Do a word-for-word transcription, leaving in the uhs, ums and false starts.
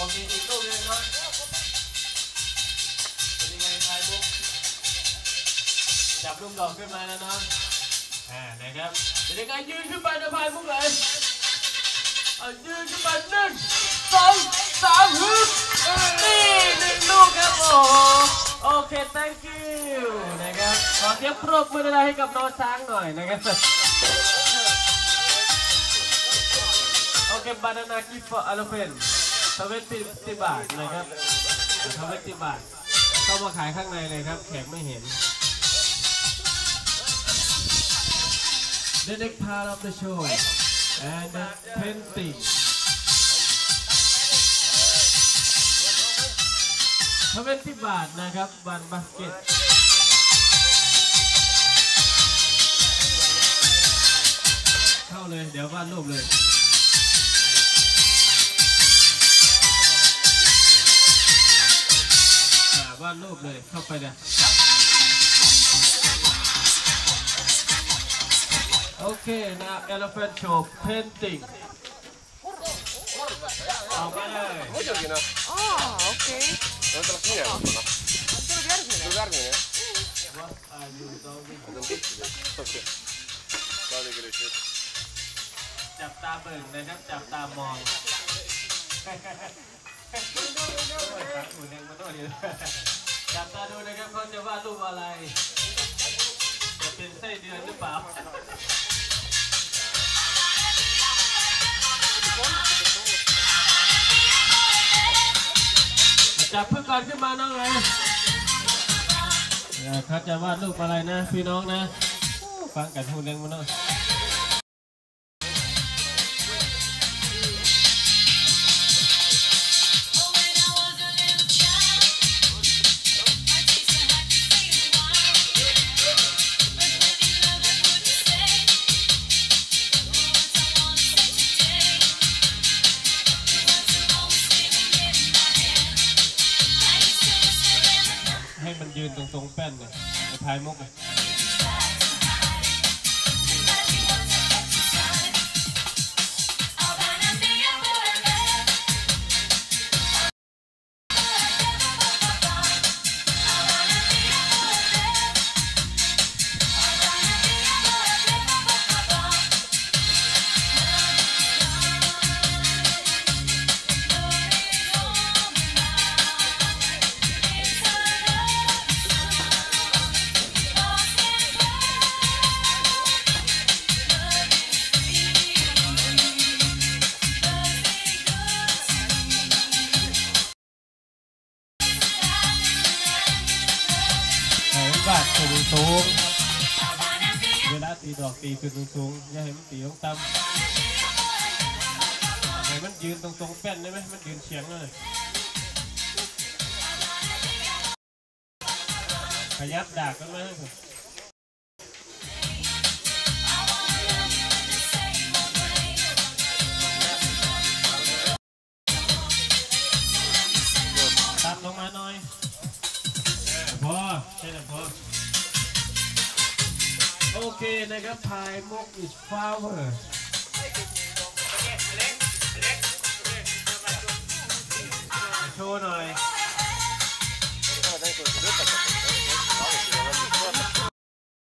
มีอีกลูกนึงเนาะเป็นยังไงพายมุกจับลูกดอกขึ้นมาแล้วเนาะอ่านะครับเป็นยังไงยืนขึ้นไปนะพายมุกเลยเอายืนขึ้นไปหนึ่งสองสามฮึบนี่หนึ่งลูกครับโอ้โอเค thank you นะครับขอเสียงปรบมือได้ให้กับน้องช้างหน่อยนะครับโอเคบานานาคิฟอลเฟนทเวนตี้บาทนะครับทเวนตี้บาทเข้ามาขายข้างในเลยครับแขกไม่เห็น The next part of the show and the paintingทเวนตี้บาทนะครับวันบาสเกตเข้าเลยเดี๋ยววาดรูปเลยวาดรูปเลยเข้าไปเลยโอเคนะ Elephant Show Painting ออกมาเลยอ๋อโอเคแล้วจะที่ไหนวะนะดูการ์ดเนี่ย What are you doing โอเคจับตาเบิ่งนะครับจับตามองจับตาดูนะครับเขาจะวาดรูปอะไรจะเป็นไส้เดือนหรือเปล่าจับเพื่อนก่อนขึ้นมาน้องเลยเขาจะวาดรูปอะไรนะพี่น้องนะฟังกันหูเด้งมาหน่อยให้มันยืนตรงๆแป้นเลยในพายมุกเลยบาดขึ้นสูงเวลาตีดอกตีขึ้นสูงอย่าให้มันตีลงต่ำให้มันยืนตรงๆแป้นได้ไหมมันยืนเฉียงเลยขยับดากกันไหมตัดลงมาหน่อยพอใช่ไหมพอโอเคนะครับพายมุก is flower โชว์หน่อย